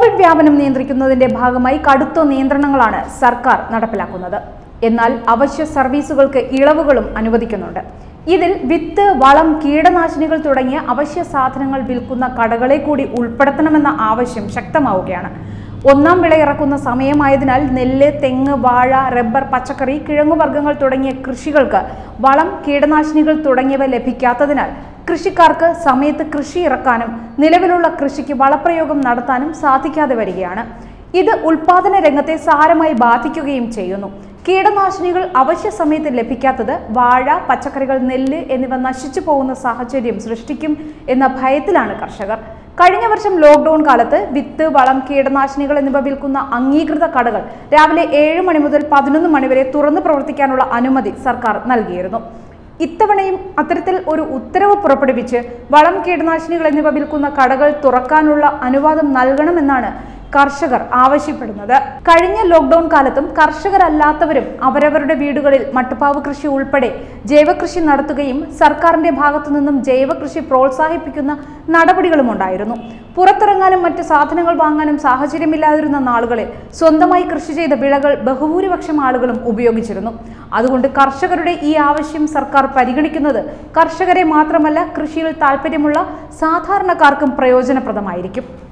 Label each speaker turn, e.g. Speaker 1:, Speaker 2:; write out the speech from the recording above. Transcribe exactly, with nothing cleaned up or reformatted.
Speaker 1: Covid വ്യാപനം നിയന്ത്രിക്കുന്നതിന്റെ ഭാഗമായി കടുത്ത നിയന്ത്രണങ്ങളാണ് സർക്കാർ നടപ്പിലാക്കുന്നത്. എന്നാൽ അവശ്യ സർവീസുകൾക്ക് ഇളവുകളും അനുവദിക്കുന്നുണ്ട്. ഇതിൽ വിത്ത്, വളം, കീടനാശിനികൾ തുടങ്ങിയ അവശ്യ സാധനങ്ങൾ വിൽക്കുന്ന കടകളെ കൂടി ഉൾപ്പെടുത്തണമെന്ന ആവശ്യം ശക്തമാവുകയാണ്. ഒന്നാം വിള ഇറക്കുന്ന സമയമായതിനാൽ നെല്ല്, തെങ്ങ്, വാഴ, റബ്ബർ, പച്ചക്കറി, കിഴങ്ങുവർഗ്ഗങ്ങൾ തുടങ്ങിയ കൃഷികൾക്ക് വളം, കീടനാശിനികൾ തുടങ്ങിയവ ലഭിക്കാത്തതിനാൽ കൃഷിക്കാർക്ക് സമയത്ത് കൃഷി ഇറക്കാനും നിലവിലുള്ള കൃഷിക്ക് വളപ്രയോഗം നടത്താനും സാധിക്കാതെ വരികയാണ്. ഇത് ഉൽപാദന രംഗത്തെ സാരമായി ബാധിക്കുകയും ചെയ്യുന്നു. കീടനാശിനികൾ അവശ്യ സമയത്ത് ലഭിക്കാത്തത് വാഴ, പച്ചക്കറികൾ, നെല്ല് എന്നിവ നശിച്ചു പോകുന്ന സാഹചര്യം സൃഷ്ടിക്കും എന്ന ഭയത്തിലാണ് കർഷകർ. കഴിഞ്ഞ വർഷം ലോക്ക്ഡൌൺ കാലത്ത് വിത്ത്, വളം, കീടനാശിനികൾ എന്നിവ വിൽക്കുന്ന അംഗീകൃത കടകൾ രാവിലെ ഏഴ് മണി മുതൽ പതിനൊന്ന് മണി വരെ തുറന്നു പ്രവർത്തിക്കാനുള്ള അനുമതി സർക്കാർ നൽകിയിരുന്നു. ഇത്തവണയും അത്തരത്തിൽ ഒരു ഉത്തരവ് പുറപ്പെടുവിച്ച് വളം, കീടനാശിനികൾ എന്നിവ വിൽക്കുന്ന കടകൾ തുറക്കാനുള്ള അനുവാദം നൽകണമെന്നാണ് കർഷകർ ആവശ്യപ്പെടുന്നത്. കഴിഞ്ഞ ലോക്ക്ഡൌൺ കാലത്തും കർഷകരല്ലാത്തവരും അവരവരുടെ വീടുകളിൽ മട്ടുപ്പാവ് കൃഷി ഉൾപ്പെടെ ജൈവകൃഷി നടത്തുകയും സർക്കാരിന്റെ ഭാഗത്തു നിന്നും ജൈവകൃഷി പ്രോത്സാഹിപ്പിക്കുന്ന നടപടികളും ഉണ്ടായിരുന്നു. പുറത്തിറങ്ങാനും മറ്റ് സാധനങ്ങൾ വാങ്ങാനും സാഹചര്യമില്ലാതിരുന്ന നാളുകളിൽ സ്വന്തമായി കൃഷി ചെയ്ത വിളകൾ ബഹുഭൂരിപക്ഷം ആളുകളും ഉപയോഗിച്ചിരുന്നു. അതുകൊണ്ട് കർഷകരുടെ ഈ ആവശ്യം സർക്കാർ പരിഗണിക്കുന്നത് കർഷകരെ മാത്രമല്ല കൃഷിയിൽ താല്പര്യമുള്ള സാധാരണക്കാർക്കും പ്രയോജനപ്രദമായിരിക്കും.